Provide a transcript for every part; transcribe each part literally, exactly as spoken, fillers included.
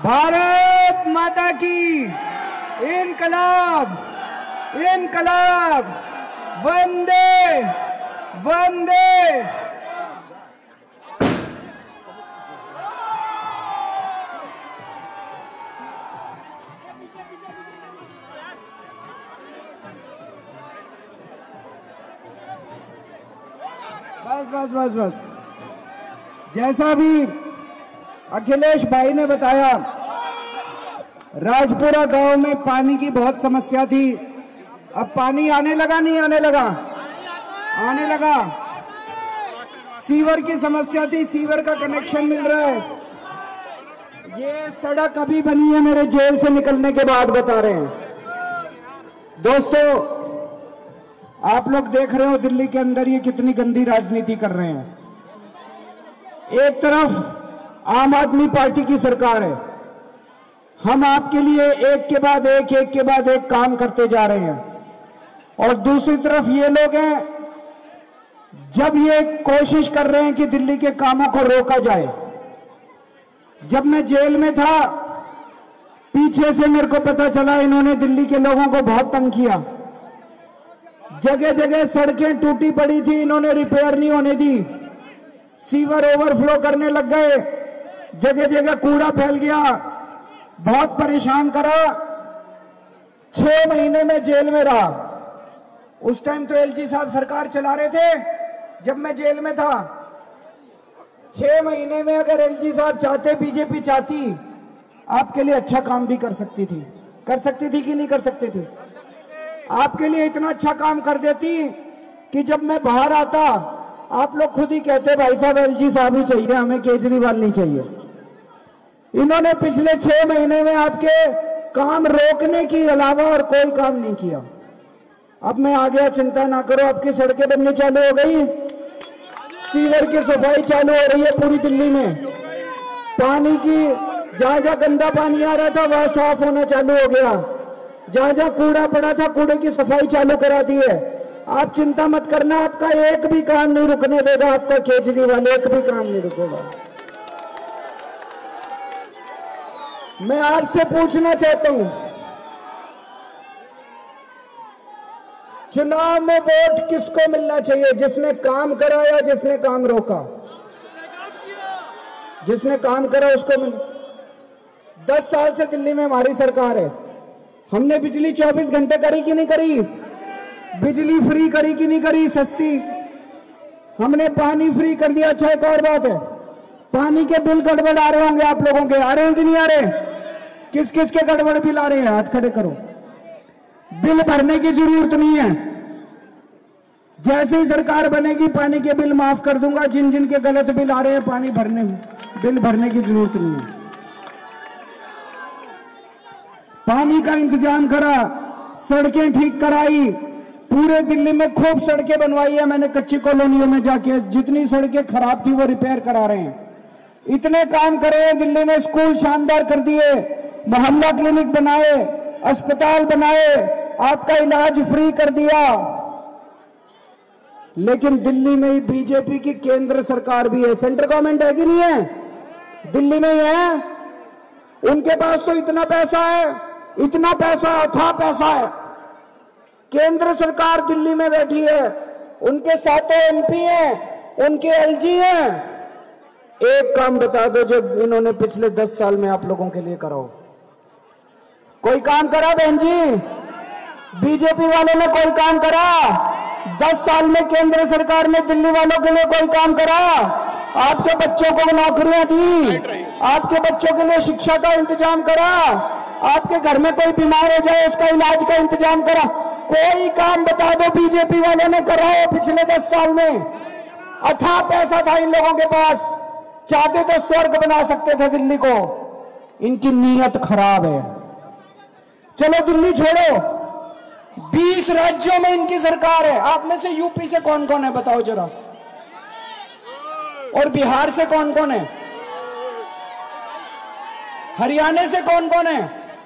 भारत माता की इनकलाब, इनकलाब, वंदे वंदे। बस बस बस बस जैसा भी अखिलेश भाई ने बताया, राजपुरा गांव में पानी की बहुत समस्या थी। अब पानी आने लगा, नहीं आने लगा? आने लगा। सीवर की समस्या थी, सीवर का कनेक्शन मिल रहा है। ये सड़क अभी बनी है, मेरे जेल से निकलने के बाद बता रहे हैं। दोस्तों, आप लोग देख रहे हो दिल्ली के अंदर ये कितनी गंदी राजनीति कर रहे हैं। एक तरफ आम आदमी पार्टी की सरकार है, हम आपके लिए एक के बाद एक एक के बाद एक काम करते जा रहे हैं, और दूसरी तरफ ये लोग हैं, जब ये कोशिश कर रहे हैं कि दिल्ली के कामों को रोका जाए। जब मैं जेल में था, पीछे से मेरे को पता चला इन्होंने दिल्ली के लोगों को बहुत तंग किया। जगह जगह सड़कें टूटी पड़ी थी, इन्होंने रिपेयर नहीं होने दी। सीवर ओवरफ्लो करने लग गए, जगह जगह कूड़ा फैल गया, बहुत परेशान करा। छह महीने में जेल में रहा। उस टाइम तो एलजी साहब सरकार चला रहे थे जब मैं जेल में था। छह महीने में अगर एलजी साहब चाहते, बीजेपी चाहती, आपके लिए अच्छा काम भी कर सकती थी। कर सकती थी कि नहीं कर सकती थी? आपके लिए इतना अच्छा काम कर देती कि जब मैं बाहर आता, आप लोग खुद ही कहते भाई साहब एलजी साहब ही चाहिए, हमें केजरीवाल नहीं चाहिए। इन्होंने पिछले छह महीने में आपके काम रोकने के अलावा और कोई काम नहीं किया। अब मैं आ गया, चिंता ना करो, आपकी सड़कें बननी चालू हो गई, सीवर की सफाई चालू हो रही है पूरी दिल्ली में। पानी की जहां जहां गंदा पानी आ रहा था वह साफ होना चालू हो गया। जहां जहां कूड़ा पड़ा था, कूड़े की सफाई चालू करा दी है। आप चिंता मत करना, आपका एक भी काम नहीं रुकने देगा आपका केजरीवाल, एक भी काम नहीं रुकेगा। मैं आपसे पूछना चाहता हूं, चुनाव में वोट किसको मिलना चाहिए? जिसने काम करा या जिसने काम रोका? जिसने काम करा उसको मिल। दस साल से दिल्ली में हमारी सरकार है, हमने बिजली चौबीस घंटे करी कि नहीं करी? बिजली फ्री करी कि नहीं करी, सस्ती? हमने पानी फ्री कर दिया। अच्छा, एक और बात है, पानी के बिल गड़बड़ आ रहे होंगे आप लोगों के, आ रहे हैं कि नहीं आ रहे? किस किस के गड़बड़ बिल आ रहे हैं? हाथ खड़े करो। बिल भरने की जरूरत नहीं है, जैसे ही सरकार बनेगी पानी के बिल माफ कर दूंगा। जिन जिन के गलत बिल आ रहे हैं, पानी भरने बिल भरने की जरूरत नहीं है। पानी का इंतजाम करा, सड़कें ठीक कराई, पूरे दिल्ली में खूब सड़कें बनवाई है मैंने। कच्ची कॉलोनियों में जाके जितनी सड़कें खराब थी वो रिपेयर करा रहे हैं। इतने काम करे हैं दिल्ली में। स्कूल शानदार कर दिए, मोहल्ला क्लिनिक बनाए, अस्पताल बनाए, आपका इलाज फ्री कर दिया। लेकिन दिल्ली में ही बीजेपी की केंद्र सरकार भी है, सेंट्रल गवर्नमेंट है कि नहीं है? दिल्ली में ही है। उनके पास तो इतना पैसा है, इतना पैसा, अथाह पैसा है। केंद्र सरकार दिल्ली में बैठी है, उनके सातों एमपी हैं, उनके एलजी हैं। एक काम बता दो जो इन्होंने पिछले दस साल में आप लोगों के लिए करा हो। कोई काम करा बहन जी? बीजेपी वालों ने कोई काम करा? दस साल में केंद्र सरकार ने दिल्ली वालों के लिए कोई काम करा? आपके बच्चों को नौकरियां दी, आपके बच्चों के लिए शिक्षा का इंतजाम करा, आपके घर में कोई बीमार हो जाए उसका इलाज का इंतजाम करा? कोई काम बता दो बीजेपी वालों ने करा हो पिछले दस साल में? अथाह पैसा था इन लोगों के पास, चाहते तो स्वर्ग बना सकते थे दिल्ली को। इनकी नीयत खराब है। चलो दिल्ली छोड़ो, बीस राज्यों में इनकी सरकार है। आप में से यूपी से कौन कौन है बताओ जरा, और बिहार से कौन कौन है, हरियाणा से कौन कौन है?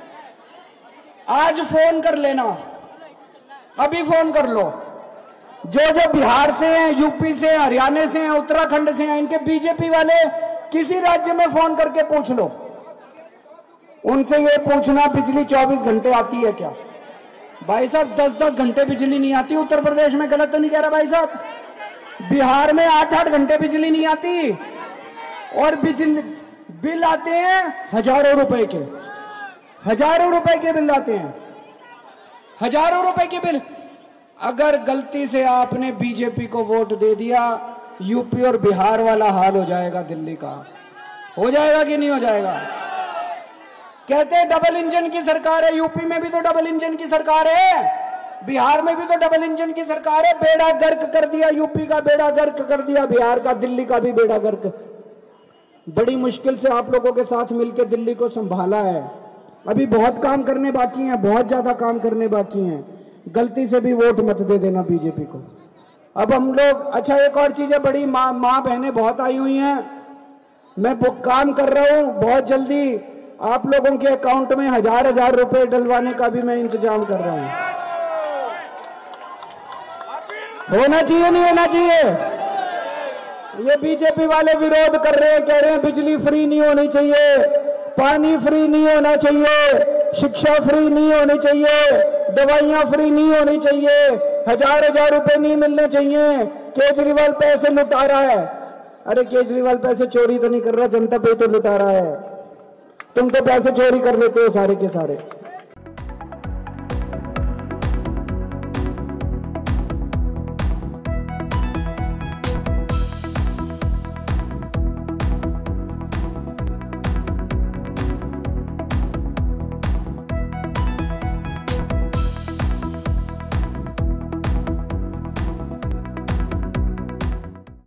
आज फोन कर लेना, अभी फोन कर लो। जो जो बिहार से हैं, यूपी से, हरियाणा से हैं, उत्तराखंड से हैं, इनके बीजेपी वाले किसी राज्य में फोन करके पूछ लो। उनसे ये पूछना बिजली चौबीस घंटे आती है क्या? भाई साहब दस दस घंटे बिजली नहीं आती उत्तर प्रदेश में, गलत तो नहीं कह रहा भाई साहब? बिहार में आठ आठ घंटे बिजली नहीं आती और बिजली बिल आते हैं हजारों रुपए के, हजारों रुपए के बिल आते हैं, हजारों रुपए के बिल। अगर गलती से आपने बीजेपी को वोट दे दिया, यूपी और बिहार वाला हाल हो जाएगा दिल्ली का। हो जाएगा कि नहीं हो जाएगा? कहते हैं डबल इंजन की सरकार है, यूपी में भी तो डबल इंजन की सरकार है, बिहार में भी तो डबल इंजन की सरकार है। बेड़ा गर्क कर दिया, यूपी का बेड़ा गर्क कर दिया, बिहार का, दिल्ली का भी बेड़ा गर्क। बड़ी मुश्किल से आप लोगों के साथ मिलकर दिल्ली को संभाला है। अभी बहुत काम करने बाकी हैं, बहुत ज्यादा काम करने बाकी हैं। गलती से भी वोट मत दे देना बीजेपी को। अब हम लोग, अच्छा एक और चीज है, बड़ी माँ माँ बहनें बहुत आई हुई हैं। मैं काम कर रहा हूं, बहुत जल्दी आप लोगों के अकाउंट में हजार हजार रुपए डलवाने का भी मैं इंतजाम कर रहा हूं। होना चाहिए नहीं होना चाहिए? ये बीजेपी वाले विरोध कर रहे हैं, कह रहे हैं बिजली फ्री नहीं होनी चाहिए, पानी फ्री नहीं होना चाहिए, शिक्षा फ्री नहीं होनी चाहिए, दवाइयां फ्री नहीं होनी चाहिए, हजार हजार रुपए नहीं मिलने चाहिए, केजरीवाल पैसे लुटा रहा है। अरे केजरीवाल पैसे चोरी तो नहीं कर रहा, जनता पे तो लुटा रहा है। तुम तो पैसे चोरी कर लेते हो सारे के सारे।